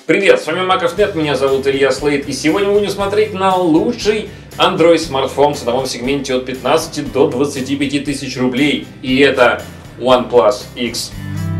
Привет, с вами Маков.нет, меня зовут Илья Слейд, и сегодня мы будем смотреть на лучший Android смартфон в ценовом сегменте от 15 до 25 тысяч рублей. И это OnePlus X.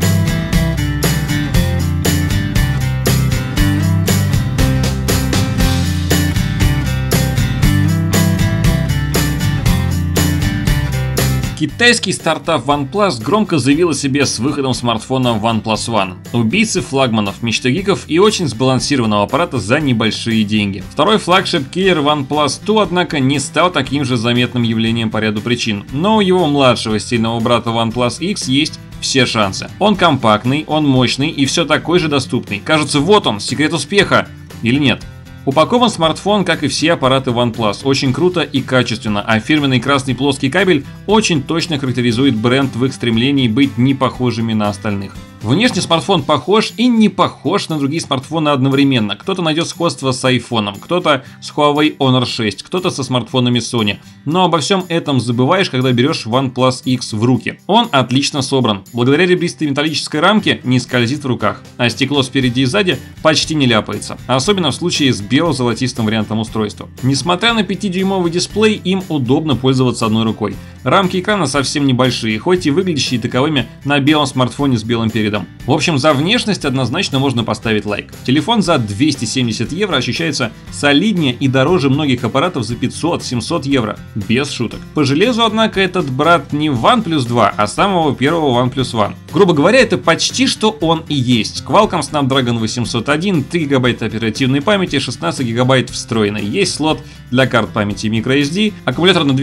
Китайский стартап OnePlus громко заявил о себе с выходом смартфона OnePlus One. Убийцы флагманов, мечты гиков и очень сбалансированного аппарата за небольшие деньги. Второй флагшип-киллер OnePlus 2, однако, не стал таким же заметным явлением по ряду причин. Но у его младшего стильного брата OnePlus X есть все шансы. Он компактный, он мощный и все такой же доступный. Кажется, вот он, секрет успеха. Или нет? Упакован смартфон, как и все аппараты OnePlus, очень круто и качественно, а фирменный красный плоский кабель очень точно характеризует бренд в их стремлении быть не похожими на остальных. Внешне смартфон похож и не похож на другие смартфоны одновременно. Кто-то найдет сходство с iPhone, кто-то с Huawei Honor 6, кто-то со смартфонами Sony. Но обо всем этом забываешь, когда берешь OnePlus X в руки. Он отлично собран. Благодаря ребристой металлической рамке не скользит в руках, а стекло спереди и сзади почти не ляпается. Особенно в случае с бело-золотистым вариантом устройства. Несмотря на 5-дюймовый дисплей, им удобно пользоваться одной рукой. Рамки экрана совсем небольшие, хоть и выглядящие таковыми на белом смартфоне с белым передом. В общем, за внешность однозначно можно поставить лайк. Телефон за 270 евро ощущается солиднее и дороже многих аппаратов за 500-700 евро. Без шуток. По железу, однако, этот брат не OnePlus 2, а самого первого OnePlus One. Грубо говоря, это почти что он и есть. Qualcomm Snapdragon 801, 3 ГБ оперативной памяти, 16 ГБ встроенной. Есть слот для карт памяти microSD, аккумулятор на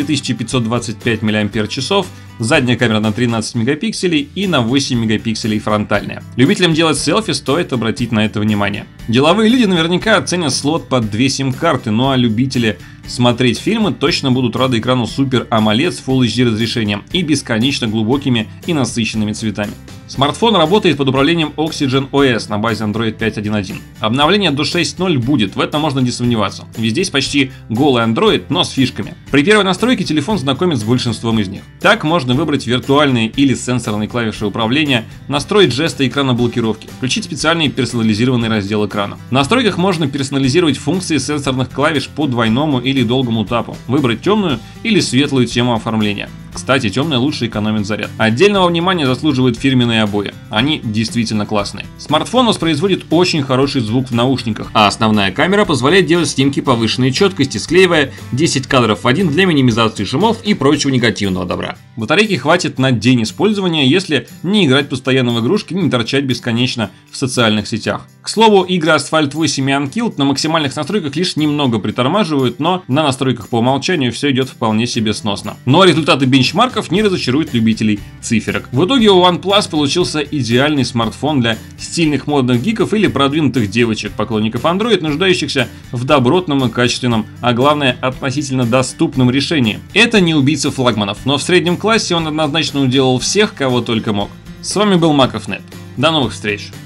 2525 мАч, задняя камера на 13 мегапикселей и на 8 мегапикселей фронтальная. Любителям делать селфи стоит обратить на это внимание. Деловые люди наверняка оценят слот под 2 сим-карты, ну а любители смотреть фильмы точно будут рады экрану Super AMOLED с Full HD разрешением и бесконечно глубокими и насыщенными цветами. Смартфон работает под управлением Oxygen OS на базе Android 5.1.1. Обновление до 6.0 будет, в этом можно не сомневаться. Ведь здесь почти голый Android, но с фишками. При первой настройке телефон знакомит с большинством из них. Так можно выбрать виртуальные или сенсорные клавиши управления, настроить жесты экрана блокировки, включить специальный персонализированный раздел экрана. В настройках можно персонализировать функции сенсорных клавиш по двойному или долгому тапу, выбрать темную или светлую тему оформления. Кстати, темная лучше экономит заряд. Отдельного внимания заслуживают фирменные обои. Они действительно классные. Смартфон воспроизводит очень хороший звук в наушниках, а основная камера позволяет делать снимки повышенной четкости, склеивая 10 кадров в один для минимизации шумов и прочего негативного добра. Батарейки хватит на день использования, если не играть постоянно в игрушки и не торчать бесконечно в социальных сетях. К слову, игры Asphalt 8 и Unkilled на максимальных настройках лишь немного притормаживают, но на настройках по умолчанию все идет вполне себе сносно. Но результаты бенчмарков не разочаруют любителей циферок. В итоге у OnePlus получился идеальный смартфон для стильных модных гиков или продвинутых девочек, поклонников Android, нуждающихся в добротном и качественном, а главное относительно доступном решении. Это не убийца флагманов, но в среднем классе он однозначно уделал всех, кого только мог. С вами был Маков.нет. До новых встреч!